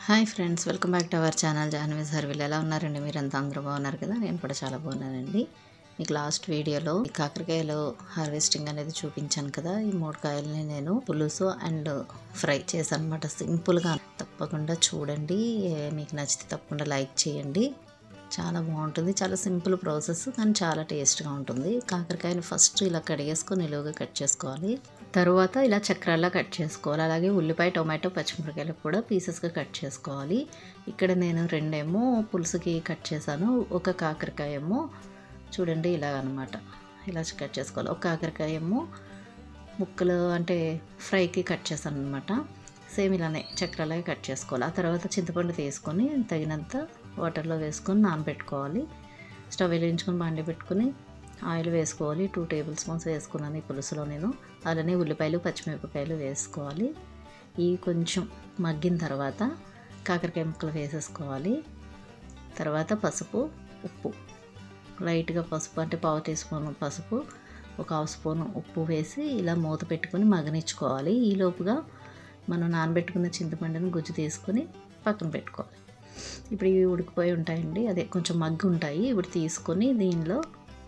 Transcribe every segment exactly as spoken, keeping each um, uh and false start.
Hi friends, welcome back to our channel Jahnavi సర్విల్. ఎలా ఉన్నారండి? మీరంతా అందరూ బాగున్నారు కదా? నేను కూడా చాలా బాగున్నానండి. మీకు లాస్ట్ వీడియోలో ఈ కాకరకాయలు హార్వెస్టింగ్ అనేది చూపించాను కదా. ఈ మూడు కాయలని నేను పులుసు అండ్ ఫ్రై చేశాను అనమాట. సింపుల్గా, తప్పకుండా చూడండి. మీకు నచ్చితే తప్పకుండా లైక్ చేయండి. చాలా బాగుంటుంది. చాలా సింపుల్ ప్రాసెస్, కానీ చాలా టేస్ట్గా ఉంటుంది. కాకరకాయలు ఫస్ట్ ఇలా కడిగేసుకొని నిలువుగా కట్ చేసుకోవాలి. తర్వాత ఇలా చక్రాల్లా కట్ చేసుకోవాలి. అలాగే ఉల్లిపాయ, టొమాటో, పచ్చిమిరపకాయలు కూడా పీసెస్గా కట్ చేసుకోవాలి. ఇక్కడ నేను రెండేమో పులుసుకి కట్ చేశాను. ఒక కాకరకాయ ఏమో చూడండి ఇలా అనమాట, ఇలా కట్ చేసుకోవాలి. ఒక కాకరకాయ ఏమో ముక్కలు అంటే ఫ్రైకి కట్ చేశాను అనమాట. సేమ్ ఇలానే చక్రాలే కట్ చేసుకోవాలి. ఆ తర్వాత చింతపండు తీసుకొని తగినంత వాటర్లో వేసుకొని నానబెట్టుకోవాలి. స్టవ్ వెలిగించుకొని బాండి పెట్టుకుని ఆయిల్ వేసుకోవాలి. టూ టేబుల్ స్పూన్స్ వేసుకున్నాను ఈ పులుసులో నేను. అలానే ఉల్లిపాయలు, పచ్చిమిరపకాయలు వేసుకోవాలి. ఇవి కొంచెం మగ్గిన తర్వాత కాకరకాయ ముక్కలు వేసేసుకోవాలి. తర్వాత పసుపు, ఉప్పు, లైట్గా పసుపు అంటే పావు టీ స్పూన్ పసుపు, ఒక హాఫ్ స్పూన్ ఉప్పు వేసి ఇలా మూత పెట్టుకొని మగ్గనిచ్చుకోవాలి. ఈ లోపుగా మనం నానబెట్టుకున్న చింతపండుని గుజ్జు తీసుకొని పక్కన పెట్టుకోవాలి. ఇప్పుడు ఇవి ఉడికిపోయి ఉంటాయండి, అదే కొంచెం మగ్గి ఉంటాయి. ఇప్పుడు తీసుకొని దీనిలో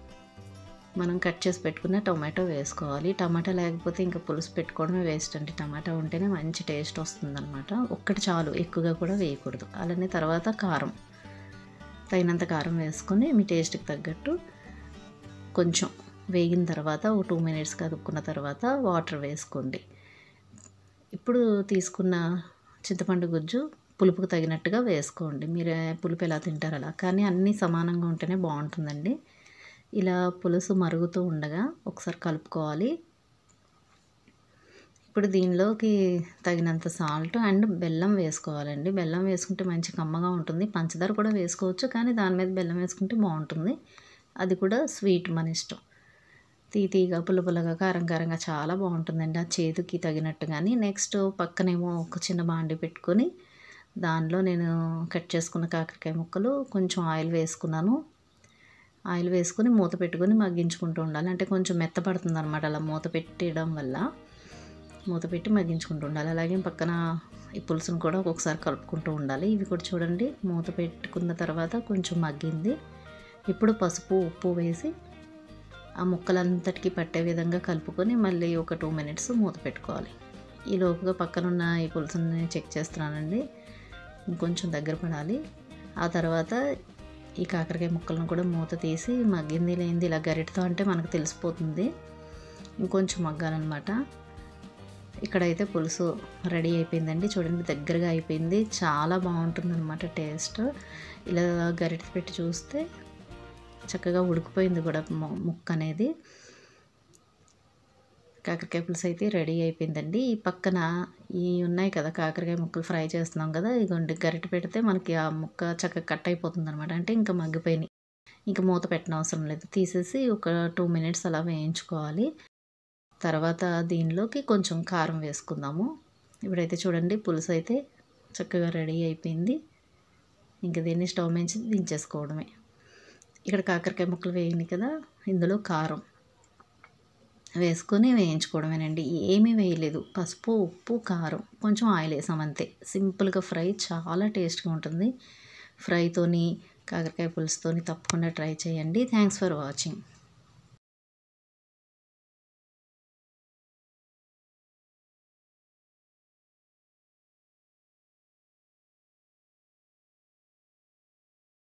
మనం కట్ చేసి పెట్టుకున్న టొమాటో వేసుకోవాలి. టమాటా లేకపోతే ఇంకా పులుసు పెట్టుకోవడమే వేస్ట్ అండి. టమాటా ఉంటేనే మంచి టేస్ట్ వస్తుందన్నమాట. ఒక్కటి చాలు, ఎక్కువగా కూడా వేయకూడదు. అలానే తర్వాత కారం, తగినంత కారం వేసుకొని మీ టేస్ట్కి తగ్గట్టు కొంచెం వేగిన తర్వాత ఒక టూ మినిట్స్ కదుపుకున్న తర్వాత వాటర్ వేసుకోండి. ఇప్పుడు తీసుకున్న చింతపండు గుజ్జు పులుపుకు తగినట్టుగా వేసుకోండి. మీరు పులుపు ఎలా తింటారు అలా, కానీ అన్నీ సమానంగా ఉంటేనే బాగుంటుందండి. ఇలా పులుసు మరుగుతూ ఉండగా ఒకసారి కలుపుకోవాలి. ఇప్పుడు దీనిలోకి తగినంత సాల్ట్ అండ్ బెల్లం వేసుకోవాలండి. బెల్లం వేసుకుంటే మంచి కమ్మగా ఉంటుంది. పంచదార కూడా వేసుకోవచ్చు, కానీ దాని మీద బెల్లం వేసుకుంటే బాగుంటుంది. అది కూడా స్వీట్ మన ఇష్టం. తీతీగా, పుల్లపుల్లగా, కారం కారంగా చాలా బాగుంటుందండి, ఆ చేదుకి తగినట్టుగాని. నెక్స్ట్ పక్కనేమో ఒక చిన్న బాండి పెట్టుకొని దానిలో నేను కట్ చేసుకున్న కాకరకాయ ముక్కలు కొంచెం ఆయిల్ వేసుకున్నాను. ఆయిల్ వేసుకొని మూత పెట్టుకొని మగ్గించుకుంటూ ఉండాలి. అంటే కొంచెం మెత్తపడుతుంది అనమాట అలా మూత పెట్టడం వల్ల. మూత పెట్టి మగ్గించుకుంటూ ఉండాలి. అలాగే పక్కన ఈ పులుసును కూడా ఒక్కొక్కసారి కలుపుకుంటూ ఉండాలి. ఇవి కూడా చూడండి మూత పెట్టుకున్న తర్వాత కొంచెం మగ్గింది. ఇప్పుడు పసుపు, ఉప్పు వేసి ఆ ముక్కలంతటికి పట్టే విధంగా కలుపుకొని మళ్ళీ ఒక టూ మినిట్స్ మూత పెట్టుకోవాలి. ఈ లోపుగా పక్కనున్న ఈ పులుసుని చెక్ చేస్తున్నానండి, ఇంకొంచెం దగ్గర పడాలి. ఆ తర్వాత ఈ కాకరకాయ ముక్కలను కూడా మూత తీసి మగ్గింది లేనిది ఇలా గరిటతో అంటే మనకు తెలిసిపోతుంది. ఇంకొంచెం మగ్గాలన్నమాట. ఇక్కడైతే పులుసు రెడీ అయిపోయిందండి. చూడండి దగ్గరగా అయిపోయింది. చాలా బాగుంటుంది అనమాట టేస్ట్. ఇలా గరిట పెట్టి చూస్తే చక్కగా ఉడికిపోయింది కూడా ముక్క అనేది. కాకరకాయ పులుసు అయితే రెడీ అయిపోయిందండి. ఈ పక్కన ఈ ఉన్నాయి కదా కాకరకాయ ముక్కలు ఫ్రై చేస్తున్నాం కదా, ఇదిగోండి గరిట పెడితే మనకి ఆ ముక్క చక్కగా కట్ అయిపోతుంది అనమాట. అంటే ఇంకా మగ్గిపోయినాయి, ఇంకా మూత పెట్టిన అవసరం లేదు. తీసేసి ఒక టూ మినిట్స్ అలా వేయించుకోవాలి. తర్వాత దీనిలోకి కొంచెం కారం వేసుకుందాము. ఇప్పుడైతే చూడండి పులుసు అయితే చక్కగా రెడీ అయిపోయింది. ఇంకా దీన్ని స్టవ్ నుంచి దించేసుకోవడమే. ఇక్కడ కాకరకాయ ముక్కలు వేయండి కదా, ఇందులో కారం వేసుకొని వేయించుకోవడమేనండి. ఏమీ వేయలేదు, పసుపు, ఉప్పు, కారం, కొంచెం ఆయిల్ వేసాం అంతే. సింపుల్గా ఫ్రై చాలా టేస్ట్గా ఉంటుంది. ఫ్రైతోని కాకరకాయ పులుసుతోని తప్పకుండా ట్రై చేయండి. Thanks for watching.